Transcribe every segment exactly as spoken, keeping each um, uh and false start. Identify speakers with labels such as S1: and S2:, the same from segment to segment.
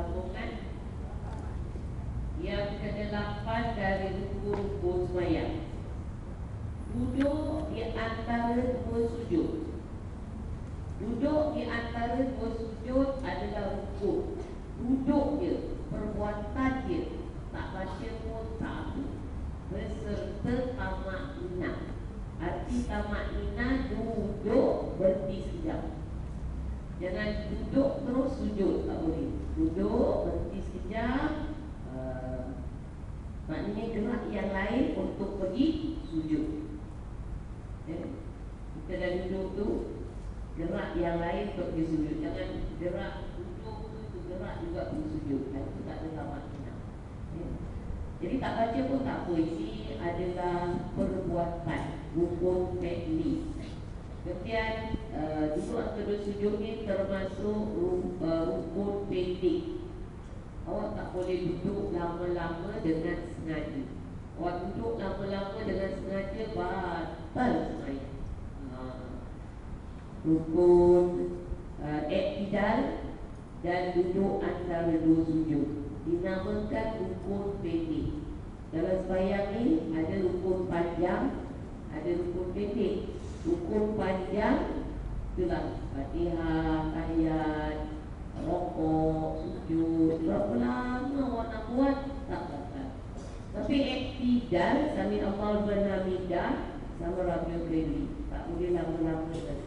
S1: sambungan. Yang kedelapan dari rukun sembahyang, duduk di antara dua sujud. Duduk di antara dua sujud adalah rukun. Duduk dia, perbuatan dia, tak baca pun tak apa, beserta tamak-inah. Arti tamak-inah duduk berhenti sekejap. Jangan duduk terus sujud, tak boleh. Duduk berhenti sekejap, uh, maknanya gerak yang lain untuk pergi sujud. Okay. Kita dah duduk tu, gerak yang lain untuk pergi sujud. Jangan gerak duduk tu gerak juga pergi sujud. Itu tak ada tamak-inah. Okay. Jadi tak baca pun tak apa. Ini adalah perbuatan rukun fi'li. Kemudian uh, duduk atau duduk sujud ni termasuk uh, rukun pendek. Awak tak boleh duduk lama-lama dengan sengaja. Awak duduk lama-lama dengan sengaja, batal sembahyang. uh, Rukun uh, i'tidal dan duduk antara dua sujud dinamakan rukun pendek. Dalam sembahyang ni ada rukun panjang, ada rukun pendek. Rukun panjang itulah Fatihah, tahiyat, rokok, sujud. Berapa lama awak nak buat, tak batal. Tapi i'tidal, sami Allahu liman hamidah, sama Rabiul Khairi, tak boleh lama-lama dan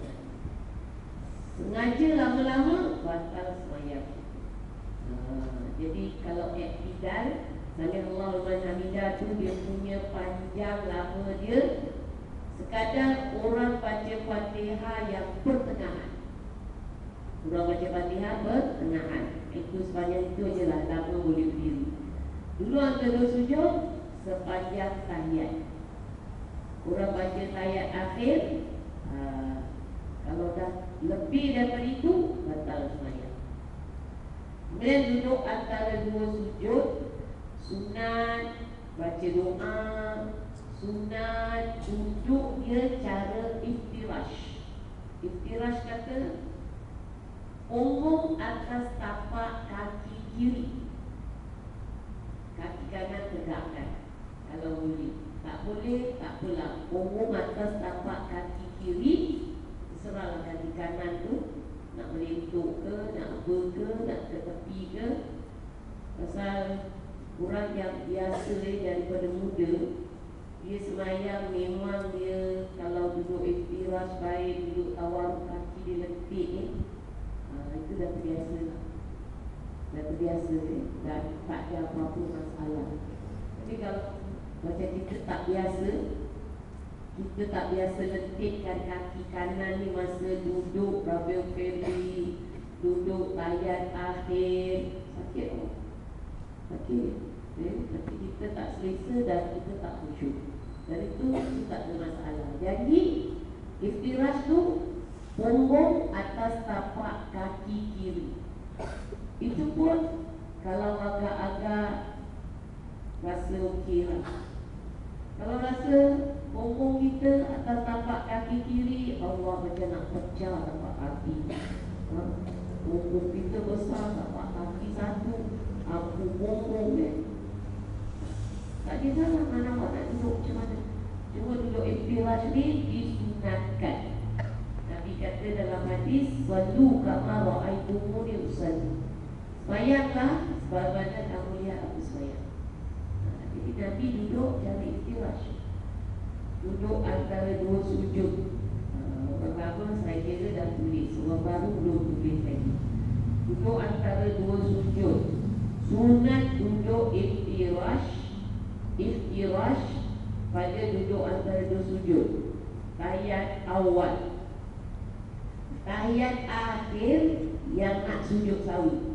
S1: sengaja lama-lama, batal sembahyang. ha, Jadi kalau i'tidal, sami Allahu liman hamidah tu dia punya panjang lama dia sekadar orang baca Fatihah yang pertengahan. Orang baca Fatihah pertengahan, itu sepanjang itu je lah, lama boleh berdiri. Dulu antara sujud sepanjang tahiyat. Orang baca tahiyat akhir, aa, kalau dah lebih daripada itu, batal sembahyang. Kemudian duduk antara dua sujud, sunat baca doa, sunat duduk dia cara iftirash. Iftirash kata punggung atas tapak kaki kiri, kaki kanan tegakkan kalau boleh. Tak boleh, tak apalah, punggung atas tapak kaki kiri, serahlah kaki kanan tu nak melentuk ke, nak apa ke, nak ke tepi ke. Pasal orang yang biasa daripada muda, dia sembahyang memang dia kalau duduk iftirash baik, duduk tawar kaki dia letih eh. ha, Itu dah terbiasa lah. Dah terbiasa eh. Dan tak ada apa-apa masalah. Tapi kalau macam kita tak biasa, kita tak biasa letihkan kaki kanan ni masa duduk Rabiul Khairi, duduk tahiyat akhir, sakit tak? Sakit eh? Tapi kita tak selesa dan kita tak khusyuk. Dari itu, itu tak ada masalah. Jadi iftirash tu punggung atas tapak kaki kiri. Itu pun kalau agak-agak rasa okey lah. Kalau rasa punggung kita atas tapak kaki kiri, Allah macam nak pecah tapak kaki. ha? Punggung kita besar, tapak kaki satu, aku punggung eh. Tak ada salah mana awak nak duduk macam mana. Cuma duduk iftirash ni disunatkan. Nabi kata dalam hadis, sallu kama ra'aitumuni usalli. Sembahyanglah sebagaimana kamu lihat aku sembahyang. ha, Jadi Nabi duduk cara iftirash, duduk antara dua sujud. ha, Orang lama saya kira dah tulis, orang baru belum tulis lagi. Duduk antara dua sujud. Sunat duduk iftirash. Iftirash pada duduk antara dua sujud. Tahiyat awal, tahiyat akhir yang nak sujud sawi,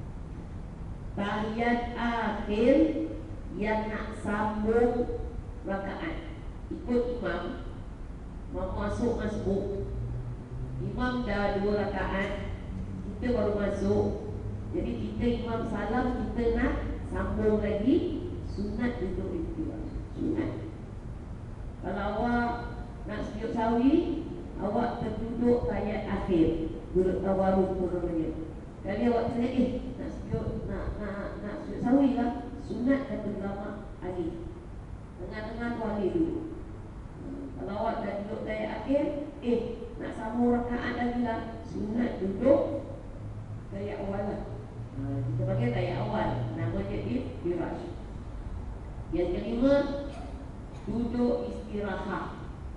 S1: tahiyat akhir yang nak sambung rakaat. Ikut imam, mau masuk masbuk. Imam dah dua rakaat, kita baru masuk. Jadi kita imam salam, kita nak sambung lagi. Sunat duduk iftirash, sunat. Kalau awak nak sujud sawi, awak terduduk tahiyat akhir, duduk tawaruk turun lagi. Kali awak tanya, eh nak sujud, nak nak nak sujud sawi lah, sunat kata ulama Ali. Tengah-tengah tu Ali dulu. Kalau awak dah duduk tayat akhir, eh nak sambung rakaat lagi lah, sunat duduk tayat awal lah. Ha, kita panggil tayat awal, namanya iftirash. Yang kelima, duduk istirahat.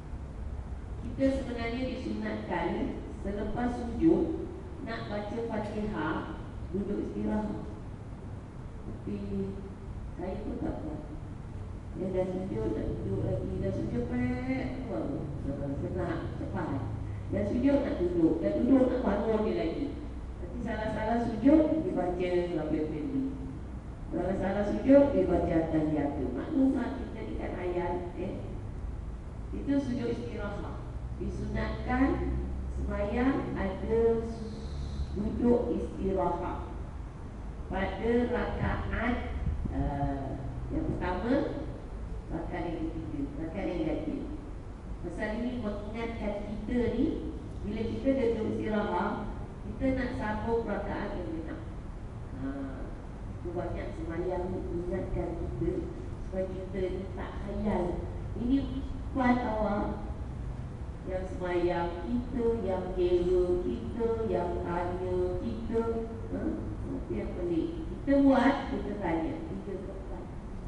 S1: Kita sebenarnya disunatkan selepas sujud nak baca Fatihah, duduk istirahat. Tapi saya pun tak buat. Dia dah sujud, nak duduk lagi. Dah sujud pek, senang, cepat. Dah sujud nak duduk, dah duduk nak bangun dia lagi. Nanti salah-salah sujud, dia baca Rabbil Fili. Salah-salah sujud, dia baca At-Tahiyyatu. Maklum tak kita jadikan ayat, eh? Itu sujud istirahat. Disunatkan sembahyang ada duduk istirahat pada rakaat uh, yang pertama, rakaat yang ketiga, rakaat yang ganjil. Pasal ini mengingatkan kita ni, bila kita dah duduk istirahat, kita nak sambung rakaat yang genap. Ha, itu banyak sembahyang mengingatkan kita supaya kita ni tak khayal. Ini buat awak yang sembahyang, kita yang kira, kita yang tanya, kita ha? Itu yang pelik. Kita buat, kita tanya, tiga tempat.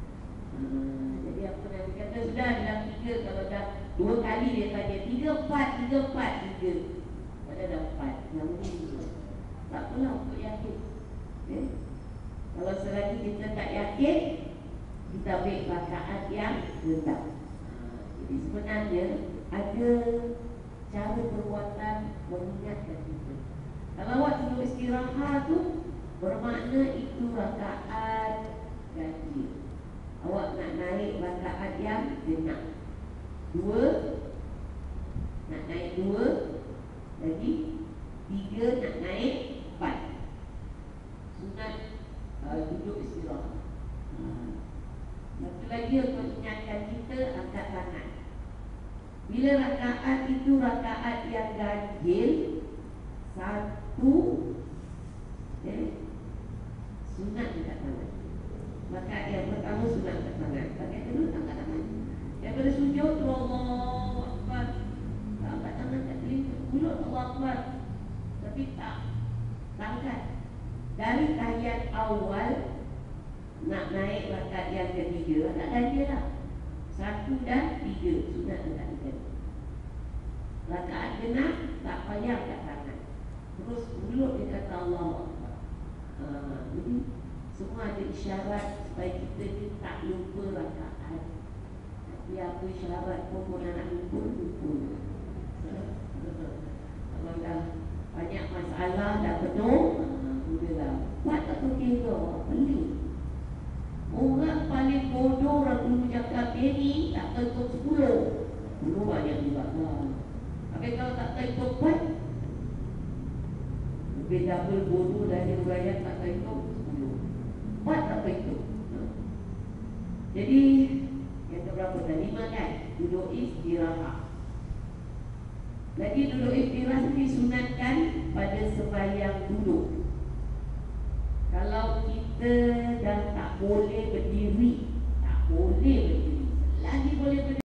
S1: Hmm, jadi apa Nabi kata, sudah dalam tiga, kalau dah dua kali dia tanya, tiga, empat, tiga, empat, tiga. Pada dah empat, yang ini tak apalah untuk yakin. Okay? Kalau selagi kita tak yakin, kita ambil rakaat yang rendah. Jadi sebenarnya ada cara perbuatan mengingatkan kita. Kalau awak duduk istirahat tu, bermakna itu rakaat ganjil. Awak nak naik rakaat yang genap. Dua, nak naik dua, lagi tiga nak naik empat. Sunat uh, duduk istirahat. Hmm. Satu lagi untuk ingatkan kita, angkat tangan. Bila rakaat itu rakaat yang ganjil, satu, eh, sunat angkat tangan. Rakaat yang pertama sunat angkat tangan. Rakaat kedua angkat tangan. Daripada sujud tu Allahu Akbar, angkat tangan kat telinga, mulut Allahu Akbar, tapi tak angkat. Dari tahiyat awal nak naik rakaat yang ketiga, tak ganjil lah. Satu dan tiga sunat angkat tangan. Rakaat genap tak payah angkat tangan. Terus mulut dia kata Allahu Akbar. Ha, jadi semua ada isyarat supaya kita ni tak lupa rakaat. Tapi apa isyarat pun pun nak lupa, lupa. Kalau dah banyak masalah, dah penuh, udahlah. Buat tak terkira, pelik. Orang paling bodoh orang dulu cakap dia ni tak tentu sepuluh. Dulu banyak juga lah. Tapi kalau tak tentu empat, lebih double bodoh dari orang tak tentu sepuluh. Empat tak tentu. Jadi yang keberapa dah? Lima kan? Duduk istirahat. Lagi duduk istirahat disunatkan pada sembahyang duduk. Kalau kita dah tak boleh berdiri, tak boleh berdiri, lagi boleh berdiri